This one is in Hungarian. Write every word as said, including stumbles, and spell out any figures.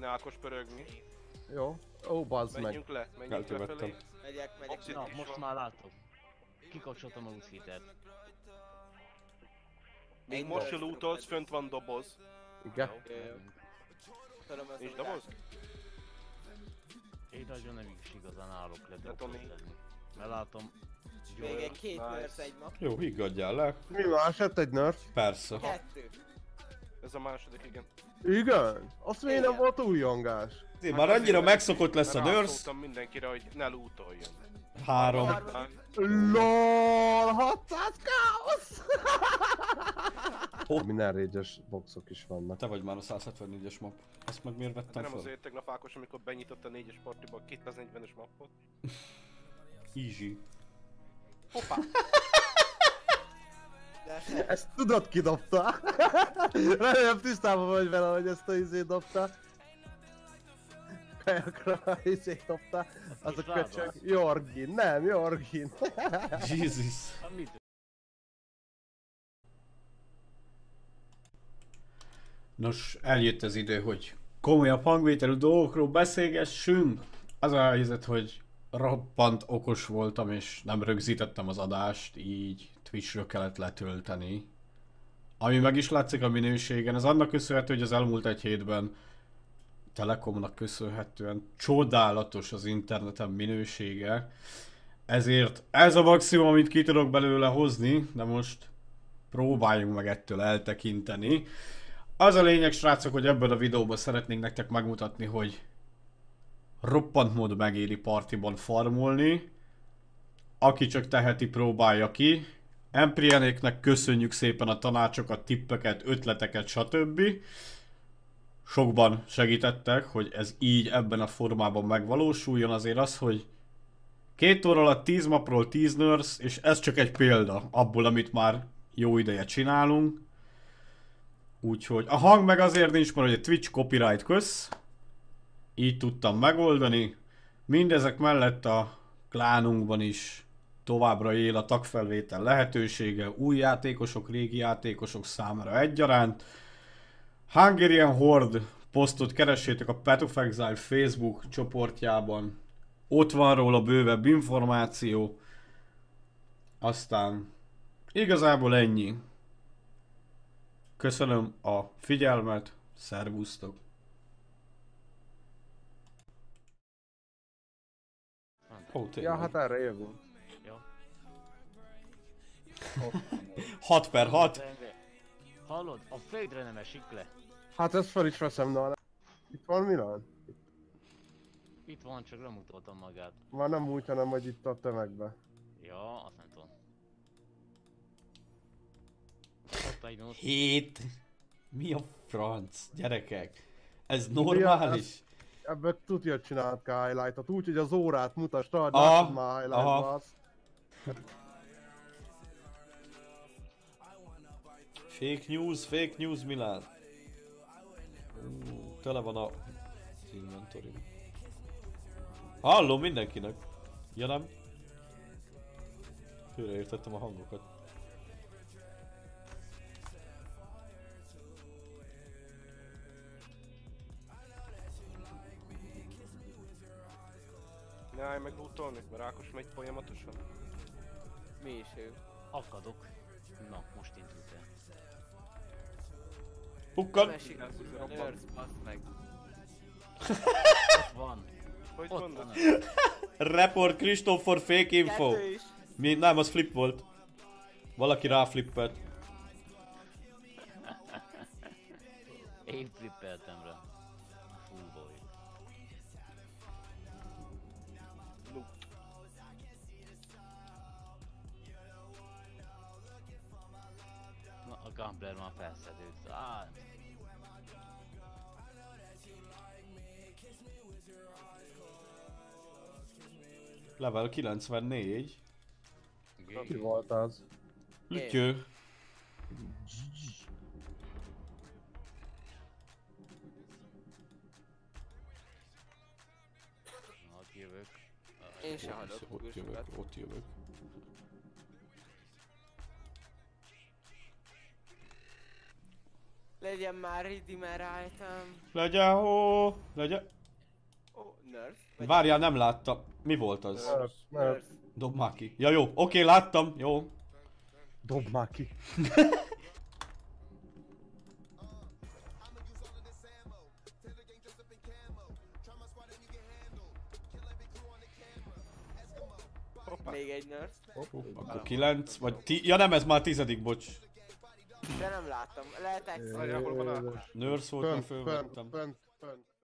kéne Ákos pörögni. Jó. Ó, bazd meg. Menjünk le, menjünk le felé. Megyek, megyek. Oxid Na, is most van. már látom. Kikapcsoltam a úszhítert. Még most se lootolsz, fönt van doboz. Igen. Tudom, az Nincs a doboz? Én nagyon nem is igazán állok le De Tomi. dropolni. Mert látom, Még egy két Nice. nőrsz egy nap. Jó, higgadjál le. Mi más? Hát egy nerf? Persze. Kettő. Ez a második, igen. Igen? Azt miért nem Igen. volt újongás? Én már annyira megszokott lesz a nurse. Rászóltam mindenkire, hogy ne lootoljon. Három. Harmadik. LOL, hatszáz káosz! Minden rage-es boxok is vannak. Te vagy már a száz hetvennégyes map. Ezt meg miért De vettem nem fel? azért tegnap Ákos, amikor benyitott a négyes partiba a kétszáznegyvenes mappot. Easy. Hoppá! De Ezt tudod ki dobta? Remélem tisztában vagy vele, hogy ezt a izét dobta. Kajakra a izét dobta. Az a És rád köcsög. az. Jorgin, nem, Jorgin. Jesus. mit? Nos, eljött az idő, hogy komolyabb hangvételű dolgokról beszélgessünk. Az a helyzet, hogy roppant okos voltam és nem rögzítettem az adást, így Twitchről kellett letölteni. Ami meg is látszik a minőségen, ez annak köszönhető, hogy az elmúlt egy hétben Telekomnak köszönhetően csodálatos az interneten minősége. Ezért ez a maximum, amit ki tudok belőle hozni, de most próbáljunk meg ettől eltekinteni. Az a lényeg, srácok, hogy ebben a videóban szeretnénk nektek megmutatni, hogy roppant mód megéri partiban farmolni. Aki csak teheti, próbálja ki. Emprienéknek köszönjük szépen a tanácsokat, tippeket, ötleteket, stb. Sokban segítettek, hogy ez így ebben a formában megvalósuljon. Azért az, hogy két óra alatt tíz mapról tíz nurse, és ez csak egy példa abból, amit már jó ideje csinálunk. Úgyhogy a hang meg azért nincs, mert ugye Twitch copyright kösz. Így tudtam megoldani. Mindezek mellett a klánunkban is továbbra él a tagfelvétel lehetősége. Új játékosok, régi játékosok számára egyaránt. Hungarian Horde posztot keressétek a Path of Exile Facebook csoportjában. Ott van róla bővebb információ. Aztán igazából ennyi. Köszönöm a figyelmet, szervusztok! Ó, Ja, hát erre jövünk. Jó. hat per hat. Rendre. Hallod? A földre nem esik le. Hát ezt fel is veszem, na. Itt van Milan? Itt van, csak nem mutattam magát. Már nem úgy, hanem hogy itt a tömegbe. Ja, azt nem tudom. Ott egy nusz. Hét. Mi a franc, gyerekek? Ez normális? Ebből tudja csinált highlightot, úgy, hogy az órát mutasd, rajta, Aha, látod már highlightba aha. azt. Fake news, fake news Milán. Uh, tele van a inventory. Hallom mindenkinek. Ja nem? Félreértettem a hangokat. Ne állj meg lootolni, mert Ákos megy folyamatosan. mi is ő. Akadok. Na, most indult el. Pukkan! Esik a nőrsz, baszd meg. Ott van. Hogy Ott mondod? van. Report Christopher fake info. Kettő is. Mi? Nem, az flip volt. Valaki ráflippelt. Én flippeltem rá. Full boy. Loot. Na, a gambler már felszedődsz. Á, Level kilencvennégy. Ki volt az? Lütyő. na, ott jövök. Én se hagyok Ott jövök, külsőket. ott jövök. Legyen már Redeemer item. Legyen hó, legyen... Ó, oh, nurse. Vagy Várjál, nem láttam. Mi volt az? Mert, mert nurse. Dob már ki. Ja jó, oké, láttam, jó. dob már ki. Még egy nurse. Akkor kilenc, vagy ti... Ja nem, ez már tizedik, bocs. De nem láttam. Lehet extra. Várjál, hol van a... Nurse volt, mert Fönt, fönt, fölvettem. fönt, fönt.